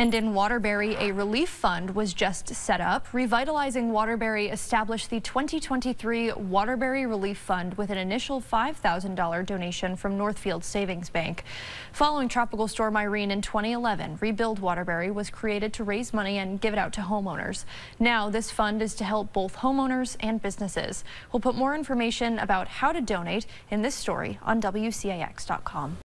And in Waterbury, a relief fund was just set up. Revitalizing Waterbury established the 2023 Waterbury Relief Fund with an initial $5,000 donation from Northfield Savings Bank. Following Tropical Storm Irene in 2011, Rebuild Waterbury was created to raise money and give it out to homeowners. Now this fund is to help both homeowners and businesses. We'll put more information about how to donate in this story on WCAX.com.